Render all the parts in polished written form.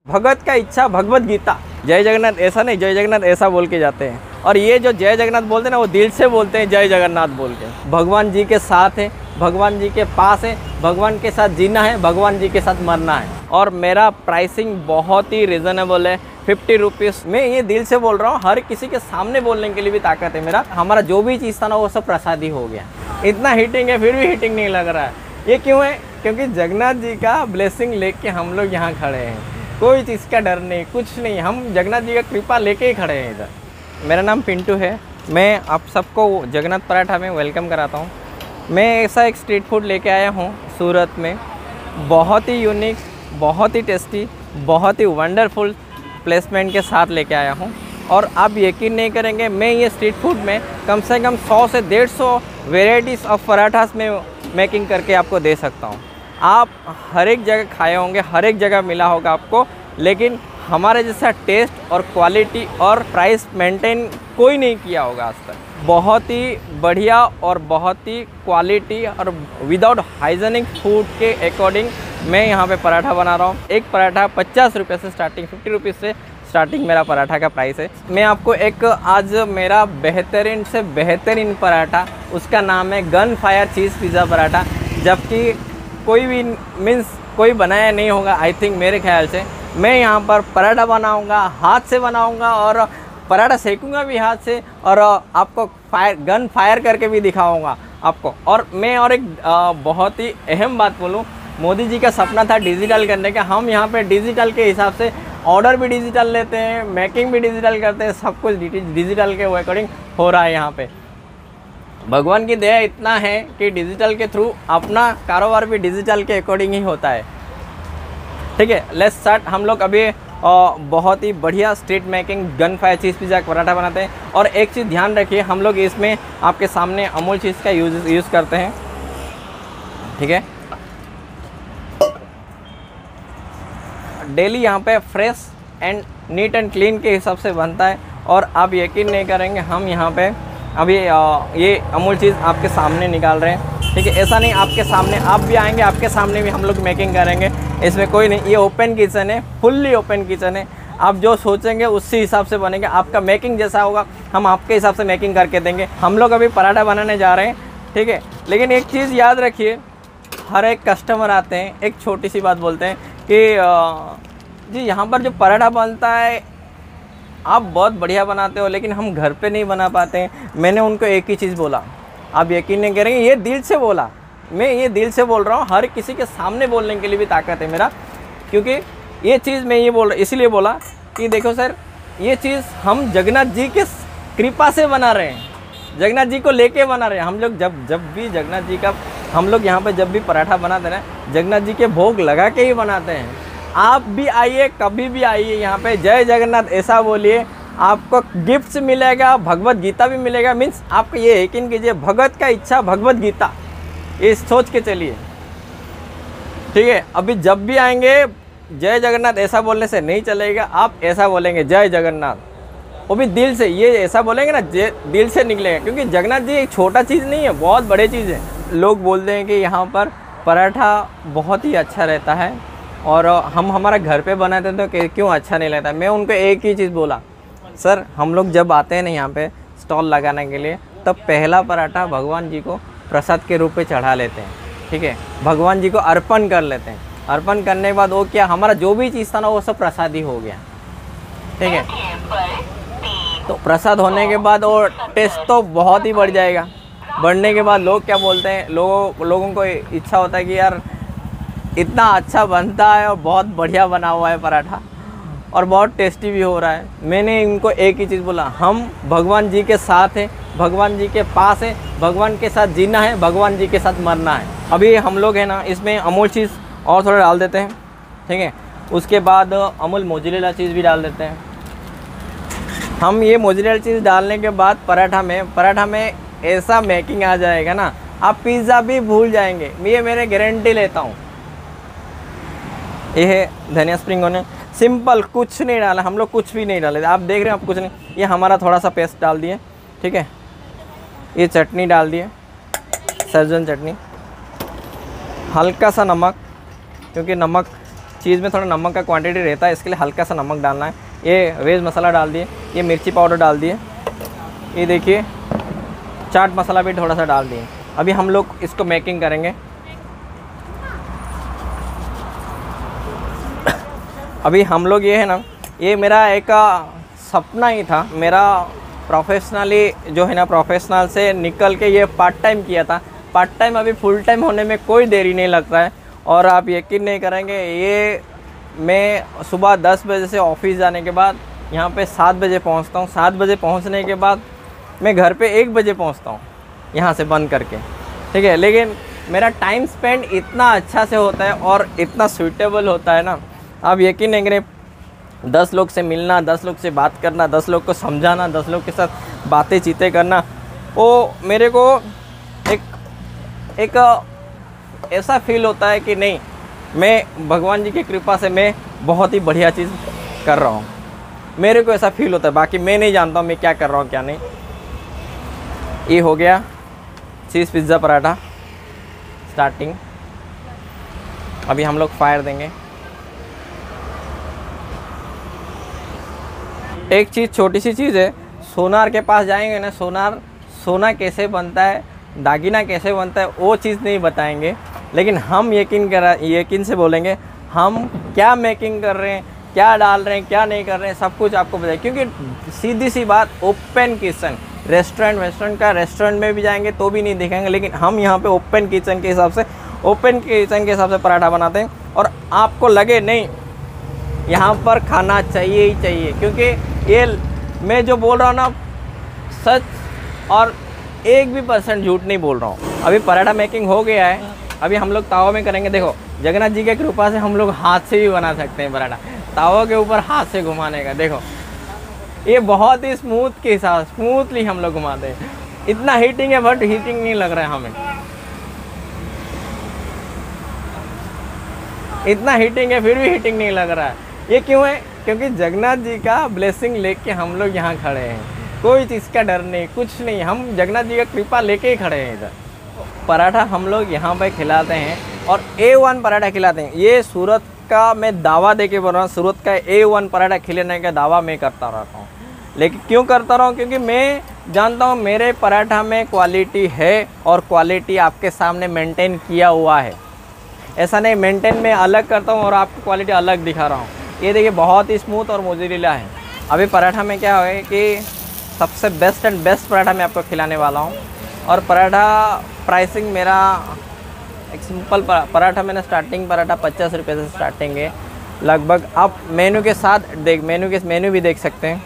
भगत का इच्छा भगवत गीता। जय जगन्नाथ ऐसा नहीं, जय जगन्नाथ ऐसा बोल के जाते हैं। और ये जो जय जगन्नाथ बोलते हैं ना, वो दिल से बोलते हैं जय जगन्नाथ बोल के। भगवान जी के साथ है, भगवान जी के पास है, भगवान के साथ जीना है, भगवान जी के साथ मरना है। और मेरा प्राइसिंग बहुत ही रिजनेबल है, 50 रुपीज़। मैं ये दिल से बोल रहा हूँ, हर किसी के सामने बोलने के लिए भी ताकत है मेरा। हमारा जो भी चीज़ था ना, वो सब प्रसादी हो गया। इतना हीटिंग है, फिर भी हीटिंग नहीं लग रहा है। ये क्यों है? क्योंकि जगन्नाथ जी का ब्लेसिंग लेके हम लोग यहाँ खड़े हैं। कोई चीज़ का डर नहीं, कुछ नहीं, हम जगन्नाथ जी का कृपा लेके ही खड़े हैं इधर। मेरा नाम पिंटू है। मैं आप सबको जगन्नाथ पराठा में वेलकम कराता हूँ। मैं ऐसा एक स्ट्रीट फूड लेके आया हूँ सूरत में, बहुत ही यूनिक, बहुत ही टेस्टी, बहुत ही वंडरफुल प्लेसमेंट के साथ लेके आया हूँ। और आप यकीन नहीं करेंगे, मैं ये स्ट्रीट फूड में कम से कम 100 से 150 वेराइटीज़ ऑफ पराठास में मेकिंग करके आपको दे सकता हूँ। आप हर एक जगह खाए होंगे, हर एक जगह मिला होगा आपको, लेकिन हमारे जैसा टेस्ट और क्वालिटी और प्राइस मेंटेन कोई नहीं किया होगा आज तक। बहुत ही बढ़िया और बहुत ही क्वालिटी और विदाउट हाइजेनिक फूड के अकॉर्डिंग मैं यहाँ पे पराठा बना रहा हूँ। एक पराठा 50 रुपये से स्टार्टिंग, 50 रुपीज़ से स्टार्टिंग मेरा पराठा का प्राइस है। मैं आपको एक आज मेरा बेहतरीन से बेहतरीन पराठा, उसका नाम है gun fire cheese pizza paratha. जबकि कोई भी कोई बनाया नहीं होगा आई थिंक, मेरे ख्याल से। मैं यहाँ पर पराठा बनाऊँगा, हाथ से बनाऊँगा और पराठा सेकूँगा भी हाथ से, और आपको गन फायर करके भी दिखाऊँगा आपको। और मैं और एक बहुत ही अहम बात बोलूँ, मोदी जी का सपना था डिजिटल करने का। हम यहाँ पे डिजिटल के हिसाब से ऑर्डर भी डिजिटल लेते हैं, मेकिंग भी डिजिटल करते हैं, सब कुछ डिजिटल के अकॉर्डिंग हो रहा है यहाँ पे। भगवान की दया इतना है कि डिजिटल के थ्रू अपना कारोबार भी डिजिटल के अकॉर्डिंग ही होता है। ठीक है, लेट्स स्टार्ट। हम लोग अभी बहुत ही बढ़िया street making gun fire cheese pizza paratha बनाते हैं। और एक चीज़ ध्यान रखिए, हम लोग इसमें आपके सामने अमूल चीज़ का यूज़ करते हैं। ठीक है, डेली यहाँ पे fresh and neat and clean के हिसाब से बनता है। और आप यकीन नहीं करेंगे, हम यहाँ पे अभी ये अमूल चीज़ आपके सामने निकाल रहे हैं। ठीक है, ऐसा नहीं, आपके सामने आप भी आएंगे, आपके सामने भी हम लोग मेकिंग करेंगे। इसमें कोई नहीं, ये ओपन किचन है, फुल्ली ओपन किचन है। आप जो सोचेंगे उसी हिसाब से बनेंगे। आपका मेकिंग जैसा होगा, हम आपके हिसाब से मेकिंग करके देंगे। हम लोग अभी पराठा बनाने जा रहे हैं। ठीक है, लेकिन एक चीज़ याद रखिए, हर एक कस्टमर आते हैं, एक छोटी सी बात बोलते हैं कि जी यहाँ पर जो पराठा बनता है आप बहुत बढ़िया बनाते हो, लेकिन हम घर पे नहीं बना पाते हैं। मैंने उनको एक ही चीज़ बोला, आप यकीन नहीं करेंगे, ये दिल से बोला। मैं ये दिल से बोल रहा हूँ, हर किसी के सामने बोलने के लिए भी ताकत है मेरा। क्योंकि ये चीज़ मैं ये इसलिए बोला कि देखो सर, ये चीज़ हम जगन्नाथ जी के कृपा से बना रहे हैं, जगन्नाथ जी को लेके बना रहे हैं। हम लोग जब भी जगन्नाथ जी का, हम लोग यहाँ पे जब भी पराठा बनाते हैं ना, जगन्नाथ जी के भोग लगा के ही बनाते हैं। आप भी आइए, कभी भी आइए यहाँ पे, जय जगन्नाथ ऐसा बोलिए, आपको गिफ्ट्स मिलेगा, भगवत गीता भी मिलेगा। मीन्स आपको ये यकीन कीजिए, भगत का इच्छा भगवत गीता, ये सोच के चलिए। ठीक है, अभी जब भी आएंगे, जय जगन्नाथ ऐसा बोलने से नहीं चलेगा, आप ऐसा बोलेंगे जय जगन्नाथ, वो भी दिल से। ये ऐसा बोलेंगे ना, दिल से निकलेगा। क्योंकि जगन्नाथ जी एक छोटा चीज़ नहीं है, बहुत बड़े चीज़ है। लोग बोलते हैं कि यहाँ पर पराठा बहुत ही अच्छा रहता है, और हम हमारा घर पे बनाते हैं तो क्यों अच्छा नहीं लगता। मैं उनको एक ही चीज़ बोला, सर हम लोग जब आते हैं ना यहाँ पे स्टॉल लगाने के लिए, तब पहला पराठा भगवान जी को प्रसाद के रूप में चढ़ा लेते हैं। ठीक है, भगवान जी को अर्पण कर लेते हैं। अर्पण करने के बाद वो क्या, हमारा जो भी चीज़ था ना, वो सब प्रसाद ही हो गया। ठीक है, तो प्रसाद होने के बाद और टेस्ट तो बहुत ही बढ़ जाएगा। बढ़ने के बाद लोग क्या बोलते हैं, लोगों को इच्छा होता है कि यार इतना अच्छा बनता है और बहुत बढ़िया बना हुआ है पराठा, और बहुत टेस्टी भी हो रहा है। मैंने इनको एक ही चीज़ बोला, हम भगवान जी के साथ हैं, भगवान जी के पास है, भगवान के साथ जीना है, भगवान जी के साथ मरना है। अभी हम लोग है ना, इसमें अमूल चीज़ और थोड़ा डाल देते हैं। ठीक है, उसके बाद अमूल मोज़रेला चीज़ भी डाल देते हैं। हम ये मोज़रेला चीज़ डालने के बाद पराठा में ऐसा मेकिंग आ जाएगा ना, आप पिज़्ज़ा भी भूल जाएंगे, ये मेरे गारंटी लेता हूँ। ये है धनिया स्प्रिंग ऑनियन, सिंपल, कुछ नहीं डाला हम लोग, कुछ भी नहीं डाले। आप देख रहे हैं, आप कुछ नहीं, ये हमारा थोड़ा सा पेस्ट डाल दिए। ठीक है, ये चटनी डाल दिए, सहजन चटनी, हल्का सा नमक, क्योंकि नमक चीज़ में थोड़ा नमक का क्वांटिटी रहता है, इसके लिए हल्का सा नमक डालना है। ये वेज मसाला डाल दिए, ये मिर्ची पाउडर डाल दिए, ये देखिए चाट मसाला भी थोड़ा सा डाल दिए। अभी हम लोग इसको मेकिंग करेंगे। अभी हम लोग ये है ना, ये मेरा एक सपना ही था, मेरा प्रोफेशनली जो है ना, प्रोफेशनल से निकल के ये पार्ट टाइम किया था। पार्ट टाइम अभी फुल टाइम होने में कोई देरी नहीं लगता है। और आप यकीन नहीं करेंगे, ये मैं सुबह 10 बजे से ऑफिस जाने के बाद यहाँ पे 7 बजे पहुँचता हूँ। 7 बजे पहुँचने के बाद मैं घर पे 1 बजे पहुँचता हूँ यहाँ से बंद करके, ठीक है। लेकिन मेरा टाइम स्पेंड इतना अच्छा से होता है और इतना सूटेबल होता है ना, आप यकीन नहीं करें। 10 लोग से मिलना, 10 लोग से बात करना, 10 लोग को समझाना, 10 लोग के साथ बातें चीतें करना, वो मेरे को एक ऐसा फील होता है कि नहीं, मैं भगवान जी की कृपा से मैं बहुत ही बढ़िया चीज़ कर रहा हूँ। मेरे को ऐसा फील होता है, बाकी मैं नहीं जानता हूँ मैं क्या कर रहा हूँ क्या नहीं। ये हो गया चीज़ पिज़्ज़ा पराठा स्टार्टिंग। अभी हम लोग फायर देंगे। एक चीज़, छोटी सी चीज़ है, सोनार के पास जाएंगे ना, सोना कैसे बनता है, दागिना कैसे बनता है, वो चीज़ नहीं बताएंगे। लेकिन हम यकीन से बोलेंगे हम क्या मेकिंग कर रहे हैं, क्या डाल रहे हैं, क्या नहीं कर रहे हैं, सब कुछ आपको बताएं। क्योंकि सीधी सी बात, ओपन किचन, रेस्टोरेंट में भी जाएंगे तो भी नहीं दिखाएंगे, लेकिन हम यहाँ पे ओपन किचन के हिसाब से पराठा बनाते हैं। और आपको लगे नहीं यहाँ पर खाना चाहिए ही चाहिए, क्योंकि ये मैं जो बोल रहा हूँ ना, सच और 1% झूठ नहीं बोल रहा हूँ। अभी पराठा मेकिंग हो गया है, अभी हम लोग तावा में करेंगे। देखो जगन्नाथ जी के कृपा से हम लोग हाथ से भी बना सकते हैं पराठा, तावा के ऊपर हाथ से घुमाने का। देखो ये बहुत ही स्मूथली हम लोग घुमाते हैं। इतना हीटिंग है बट हीटिंग नहीं लग रहा है हमें, इतना हीटिंग है फिर भी हीटिंग नहीं लग रहा है। ये क्यों है? क्योंकि जगन्नाथ जी का ब्लेसिंग लेके हम लोग यहाँ खड़े हैं। कोई चीज़ का डर नहीं, कुछ नहीं, हम जगन्नाथ जी का कृपा लेके ही खड़े हैं इधर। पराठा हम लोग यहाँ पे खिलाते हैं और A1 पराठा खिलाते हैं। ये सूरत का मैं दावा दे के बोल रहा हूँ, सूरत का A1 पराठा खिलाने का दावा मैं करता रहता हूँ। लेकिन क्यों करता रहा हूँ? क्योंकि मैं जानता हूँ मेरे पराठा में क्वालिटी है और क्वालिटी आपके सामने मेंटेन किया हुआ है। ऐसा नहीं मेंटेन में अलग करता हूँ और आपको क्वालिटी अलग दिखा रहा हूँ। ये देखिए बहुत ही स्मूथ और मोज़रेला है। अभी पराठा में क्या है कि सबसे बेस्ट पराठा मैं आपको खिलाने वाला हूँ। और पराठा प्राइसिंग मेरा एक सिंपल पराठा, मैंने स्टार्टिंग पराठा 50 रुपये से स्टार्टिंग है लगभग। आप मेनू के साथ मेनू भी देख सकते हैं।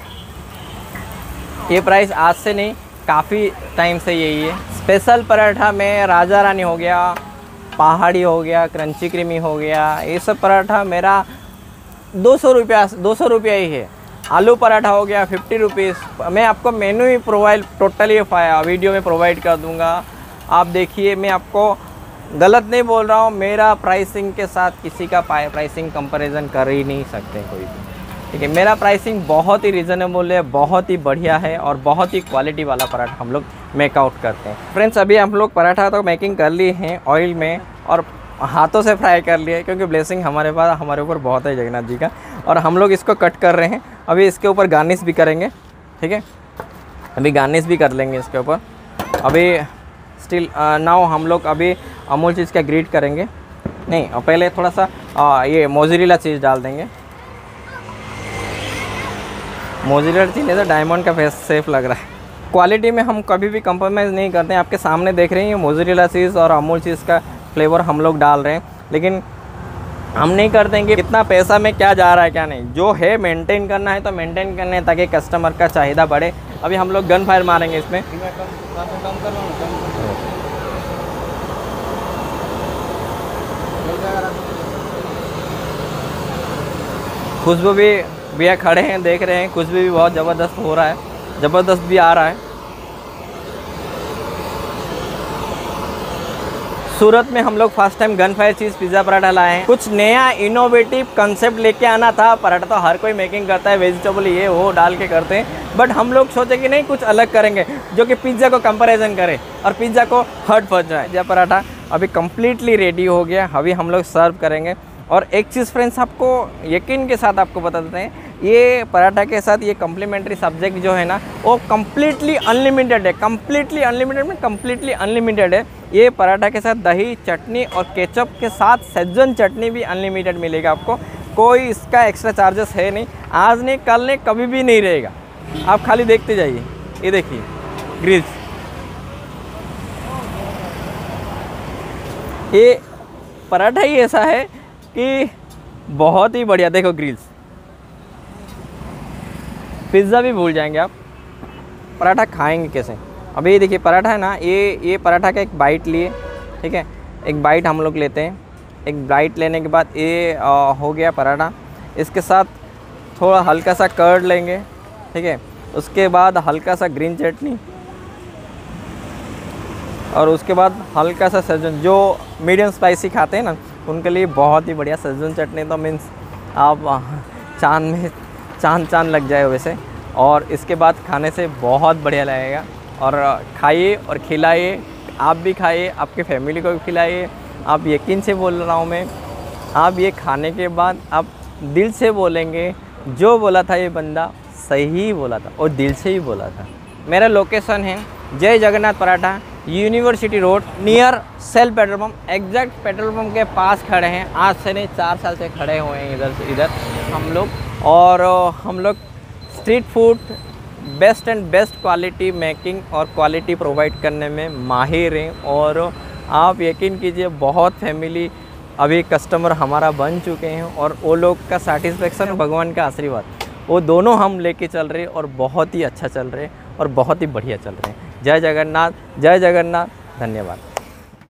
ये प्राइस आज से नहीं, काफ़ी टाइम से यही है। स्पेशल पराठा में राजा रानी हो गया, पहाड़ी हो गया, क्रंची क्रीमी हो गया, ये सब पराठा मेरा 200 रुपया ही है। आलू पराठा हो गया 50 रुपीज़। मैं आपको मेनू ही टोटली वीडियो में प्रोवाइड कर दूंगा, आप देखिए। मैं आपको गलत नहीं बोल रहा हूँ, मेरा प्राइसिंग के साथ किसी का प्राइसिंग कंपैरिजन कर ही नहीं सकते कोई भी, ठीक है। मेरा प्राइसिंग बहुत ही रीज़नेबल है, बहुत ही बढ़िया है और बहुत ही क्वालिटी वाला पराठा हम लोग मेकआउट करते हैं। फ्रेंड्स अभी हम लोग पराठा तो मेकिंग कर लिए हैं ऑयल में और हाथों से फ्राई कर लिए, क्योंकि ब्लेसिंग हमारे ऊपर बहुत है जगन्नाथ जी का। और हम लोग इसको कट कर रहे हैं, अभी इसके ऊपर गार्निश भी करेंगे, ठीक है। अभी गार्निश भी कर लेंगे इसके ऊपर। अभी स्टिल नाउ हम लोग अभी अमूल चीज़ का ग्रीट करेंगे, नहीं और पहले थोड़ा सा ये मोज़रेला चीज़ डाल देंगे। मोज़रेला चीज़ तो डायमंड का फेस सेफ लग रहा है। क्वालिटी में हम कभी भी कंप्रोमाइज़ नहीं करते हैं। आपके सामने देख रहे हैं ये मोज़रेला चीज़ और अमूल चीज़ का फ्लेवर हम लोग डाल रहे हैं, लेकिन हम नहीं करते हैं कि कितना पैसा में क्या जा रहा है क्या नहीं। जो है मेंटेन करना है तो मेंटेन करना है, ताकि कस्टमर का चाहिदा बढ़े। अभी हम लोग गन फायर मारेंगे इसमें। खुशबू भी भैया खड़े हैं देख रहे हैं, खुशबू भी बहुत ज़बरदस्त हो रहा है, ज़बरदस्त भी आ रहा है। सूरत में हम लोग first time gun fire cheese pizza paratha लाए हैं। कुछ नया इनोवेटिव कंसेप्ट लेके आना था। पराठा तो हर कोई मेकिंग करता है, वेजिटेबल ये वो डाल के करते हैं, बट हम लोग सोचे कि नहीं कुछ अलग करेंगे जो कि पिज़्ज़ा को कंपैरिजन करे और पिज़्ज़ा को हर्ट पहुँच जाए। पिज़्ज़ा पराठा अभी कम्प्लीटली रेडी हो गया, अभी हम लोग सर्व करेंगे। और एक चीज़ फ्रेंड्स आपको यकीन के साथ आपको बता देते हैं, ये पराठा के साथ ये कम्प्लीमेंट्री सब्जेक्ट जो है ना वो कम्प्लीटली अनलिमिटेड है। कम्प्लीटली अनलिमिटेड में कम्प्लीटली अनलिमिटेड है। ये पराठा के साथ दही चटनी और केचप के साथ सेजन चटनी भी अनलिमिटेड मिलेगा आपको। कोई इसका एक्स्ट्रा चार्जेस है नहीं, आज नहीं कल नहीं कभी भी नहीं रहेगा। आप खाली देखते जाइए, ये देखिए ग्रिल्स, ये पराठा ही ऐसा है कि बहुत ही बढ़िया। देखो ग्रिल्स, पिज़्ज़ा भी भूल जाएंगे आप, पराठा खाएंगे कैसे। अभी देखिए पराठा है ना, ये पराठा का एक बाइट लिए, ठीक है, एक बाइट हम लोग लेते हैं। एक बाइट लेने के बाद ये हो गया पराठा। इसके साथ थोड़ा हल्का सा कर्ड लेंगे, ठीक है, उसके बाद हल्का सा ग्रीन चटनी और उसके बाद हल्का सा सैजन। जो मीडियम स्पाइसी खाते हैं ना उनके लिए बहुत ही बढ़िया सैजन चटनी, तो मीन्स आप चांद में चांद लग जाए वैसे। और इसके बाद खाने से बहुत बढ़िया लगेगा। और खाइए और खिलाइए, आप भी खाइए, आपके फैमिली को भी खिलाइए। आप यकीन से बोल रहा हूँ मैं, आप ये खाने के बाद आप दिल से बोलेंगे जो बोला था ये बंदा सही बोला था और दिल से ही बोला था। मेरा लोकेशन है Jay Jagannath paratha, university road, near सेल petrol pump. Exact petrol pump के पास खड़े हैं। आज से नहीं 4 साल से खड़े हुए हैं इधर से इधर हम लोग। और हम लोग street food best and best quality making और क्वालिटी प्रोवाइड करने में माहिर हैं। और आप यकीन कीजिए बहुत फैमिली अभी कस्टमर हमारा बन चुके हैं और वो लोग का सेटिस्फेक्शन, भगवान का आशीर्वाद, वो दोनों हम लेके चल रहे हैं और बहुत ही अच्छा चल रहे हैं और बहुत ही बढ़िया चल रहे हैं। जय जगन्नाथ, जय जगन्नाथ, धन्यवाद।